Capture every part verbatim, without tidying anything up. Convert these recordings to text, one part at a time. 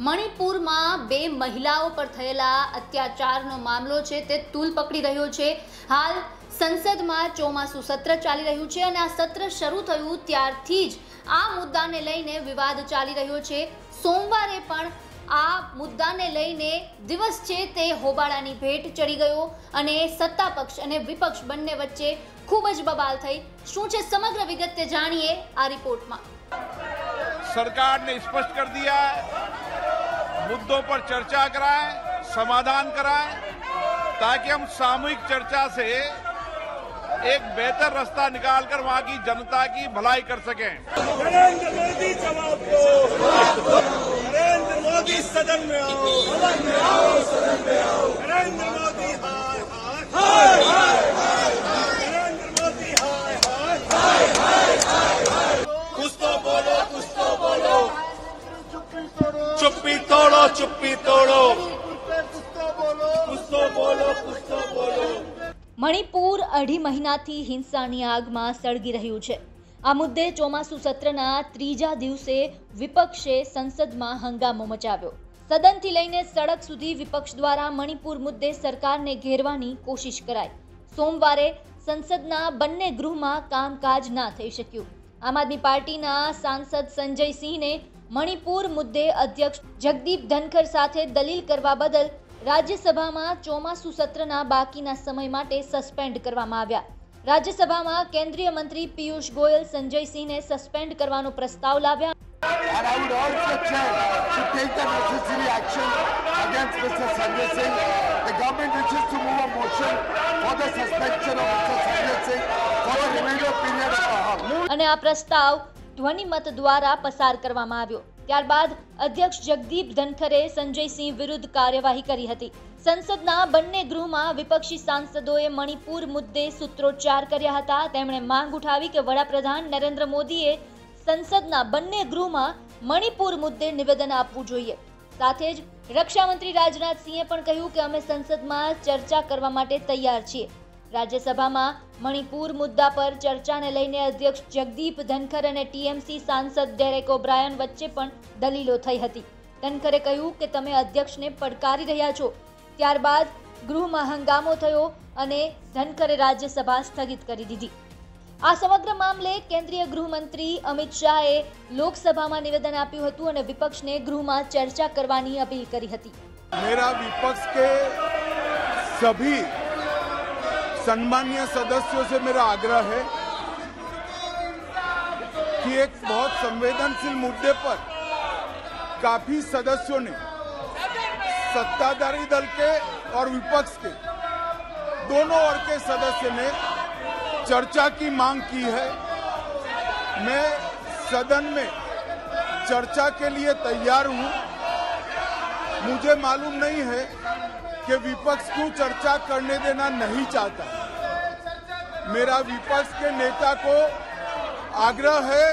મણિપુરમાં બે મહિલાઓ પર થયેલા અત્યાચારનો મામલો છે તે તૂલ પકડી રહ્યો છે। હાલ સંસદમાં ચોમાસું સત્ર ચાલી રહ્યું છે અને આ સત્ર શરૂ થયું ત્યારથી જ આ મુદ્દાને લઈને વિવાદ ચાલી રહ્યો છે। સોમવારે પણ આ મુદ્દાને લઈને દિવસ છે તે હોબાળાની ભેટ ચડી ગયો અને સત્તા પક્ષ અને વિપક્ષ બંને વચ્ચે ખૂબ જ બબાલ થઈ। શું છે સમગ્ર વિગત તે જાણીએ આ રિપોર્ટમાં। सरकार ने स्पष्ट कर दिया मुद्दों पर चर्चा कराएं, समाधान कराएं, ताकि हम सामूहिक चर्चा से एक बेहतर रास्ता निकालकर वहां की जनता की भलाई कर सकें। नरेंद्र मोदी जवाब दो, नरेंद्र मोदी सदन में आओ, सदन में आओ, सदन में आओ, नरेंद्र मोदी हाय हाय हाय हाय, नरेंद्र मोदी हाय हाय हाय हाय हाय, कुछ तो बोलो, कुछ तो बोलो, चुप्पी तोड़ो, चुप्पी तोड़ो, कुछ तो बोलो, कुछ तो बोलो, कुछ तो बोलो। મણિપુર અઢી મહિનાથી હિંસાની આગમાં સળગી રહ્યું છે। આ મુદ્દે ચોમાસુ સત્રના ત્રીજા દિવસે વિપક્ષે સંસદમાં હંગામો મચાવ્યો। સદનથી લઈને સડક સુધી વિપક્ષ દ્વારા મણિપુર મુદ્દે સરકારને ઘેરવાની કોશિશ કરાઈ। સોમવારે સંસદના બંને ગૃહમાં કામકાજ ના થઈ શક્યું। આમ આદમી પાર્ટીના સાંસદ સંજય સિંહને મણિપુર મુદ્દે અધ્યક્ષ જગદીપ ધનખર સાથે દલીલ કરવા બદલ રાજ્યસભામાં ચોમાસુ સત્રના બાકીના સમય માટે સસ્પેન્ડ કરવામાં આવ્યા। રાજ્યસભામાં કેન્દ્રીય મંત્રી પિયુષ ગોયલ સંજય સિંહને સસ્પેન્ડ કરવાનો પ્રસ્તાવ લાવ્યા। And I would also check to take the necessary action against Mister Sanjay Singh. The government wishes to move a motion for the suspension of Mister Sanjay Singh for the remainder period of the House. અને આ પ્રસ્તાવ ધ્વનિમત દ્વારા પસાર કરવામાં આવ્યો। ત્યારબાદ અધ્યક્ષ જગદીપ ધનખરે સંજય સિંહ વિરુદ્ધ કાર્યવાહી કરી હતી। સંસદના બંને ગૃહમાં વિપક્ષી સાંસદોએ મણિપુર મુદ્દે સૂત્રોચ્ચાર કર્યા હતા। તેમણે માંગ ઉઠાવી કે વડાપ્રધાન નરેન્દ્ર મોદીએ સંસદના બંને ગૃહમાં મણિપુર મુદ્દે નિવેદન આપવું જોઈએ। સાથે જ રક્ષામંત્રી રાજનાથ સિંહે પણ કહ્યું કે અમે સંસદમાં ચર્ચા કરવા માટે તૈયાર છીએ। રાજ્યસભામાં મણિપુર મુદ્દા પર ચર્ચાને લઈને અધ્યક્ષ જગદીપ ધનખર અને ટીએમસી સાંસદ ડેરેક ઓબ્રાયન વચ્ચે પણ દલીલો થઈ હતી। ધનખરે કહ્યું કે તમે અધ્યક્ષને પડકારી રહ્યા છો। ત્યારબાદ ગૃહમાં હંગામો થયો અને ધનખરે રાજ્યસભા સ્થગિત કરી દીધી। આ સમગ્ર મામલે કેન્દ્રીય ગૃહમંત્રી અમિત શાહે લોકસભામાં નિવેદન આપ્યું હતું અને વિપક્ષને ગૃહમાં ચર્ચા કરવાની અપીલ કરી હતી। मेरा विपक्ष के सभी सम्मानीय सदस्यों से मेरा आग्रह है कि एक बहुत संवेदनशील मुद्दे पर काफी सदस्यों ने सत्ताधारी दल के और विपक्ष के दोनों ओर के सदस्य ने चर्चा की मांग की है। मैं सदन में चर्चा के लिए तैयार हूं। मुझे मालूम नहीं है कि विपक्ष क्यों चर्चा करने देना नहीं चाहता। मेरा विपक्ष के नेता को आग्रह है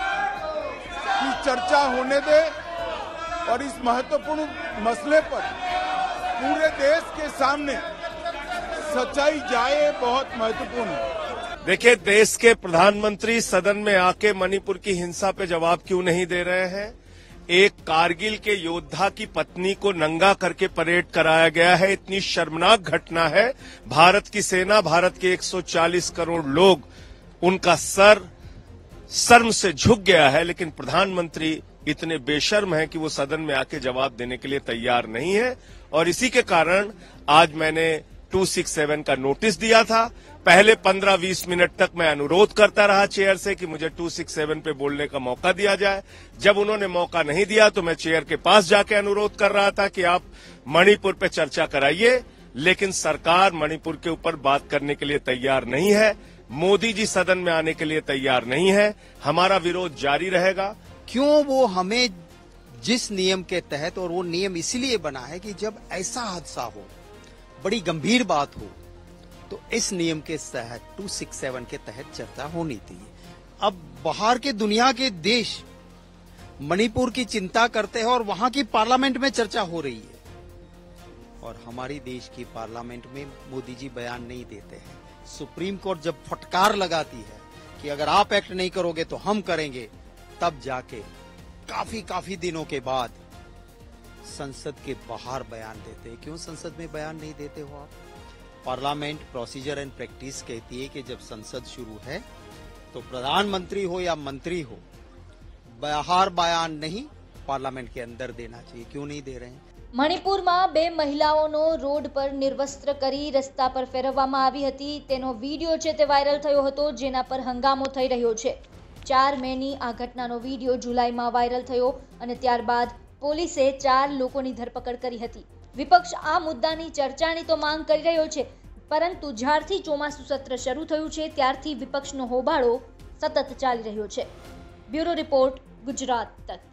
कि चर्चा होने दे और इस महत्वपूर्ण मसले पर पूरे देश के सामने सच्चाई जाए, बहुत महत्वपूर्ण है। देखिए, देश के प्रधानमंत्री सदन में आके मणिपुर की हिंसा पे जवाब क्यों नहीं दे रहे हैं? एक कारगिल के योद्धा की पत्नी को नंगा करके परेड कराया गया है। इतनी शर्मनाक घटना है। भारत की सेना, भारत के एक सौ चालीस करोड़ लोग, उनका सर शर्म से झुक गया है, लेकिन प्रधानमंत्री इतने बेशर्म हैं कि वो सदन में आके जवाब देने के लिए तैयार नहीं है। और इसी के कारण आज मैंने दो सौ सड़सठ का नोटिस दिया था। पहले पंद्रह बीस मिनट तक मैं अनुरोध करता रहा चेयर से कि मुझे दो सौ सड़सठ पे बोलने का मौका दिया जाए। जब उन्होंने मौका नहीं दिया तो मैं चेयर के पास जाके अनुरोध कर रहा था कि आप मणिपुर पे चर्चा कराइए, लेकिन सरकार मणिपुर के ऊपर बात करने के लिए तैयार नहीं है। मोदी जी सदन में आने के लिए तैयार नहीं है। हमारा विरोध जारी रहेगा। क्यों वो हमें जिस नियम के तहत, और वो नियम इसलिए बना है कि जब ऐसा हादसा हो, बड़ी गंभीर बात हो, तो इस नियम के तहत दो सौ सड़सठ के तहत चर्चा होनी थी। अब बाहर के दुनिया के देश मणिपुर की चिंता करते हैं और वहां की पार्लियामेंट में चर्चा हो रही है, और हमारी देश की पार्लियामेंट में मोदी जी बयान नहीं देते हैं। सुप्रीम कोर्ट जब फटकार लगाती है कि अगर आप एक्ट नहीं करोगे तो हम करेंगे, तब जाके काफी काफी दिनों के बाद संसद के बाहर बयान देते हैं। क्यों संसद में बयान नहीं देते हो आप? पार्लियामेंट प्रोसीजर एंड प्रैक्टिस कहती है कि जब संसद शुरू है तो प्रधानमंत्री हो या मंत्री हो, बाहर बयान नहीं, पार्लियामेंट के अंदर देना चाहिए। क्यों नहीं दे रहे हैं? મણિપુરમાં બે મહિલાઓનો રોડ પર નિર્વસ્ત્ર કરી રસ્તા પર ફેરવવામાં આવી હતી, તેનો વિડીયો છે તે વાયરલ થયો હતો, જેના પર હંગામો થઈ રહ્યો છે। ચાર મેની આ ઘટનાનો વિડીયો જુલાઈમાં વાયરલ થયો અને ત્યારબાદ પોલીસે ચાર લોકોની ધરપકડ કરી હતી। વિપક્ષ આ મુદ્દાની ચર્ચાની તો માંગ કરી રહ્યો છે, પરંતુ જ્યારથી ચોમાસુ સત્ર શરૂ થયું છે ત્યારથી વિપક્ષનો હોબાળો સતત ચાલી રહ્યો છે। બ્યુરો રિપોર્ટ, ગુજરાત તક।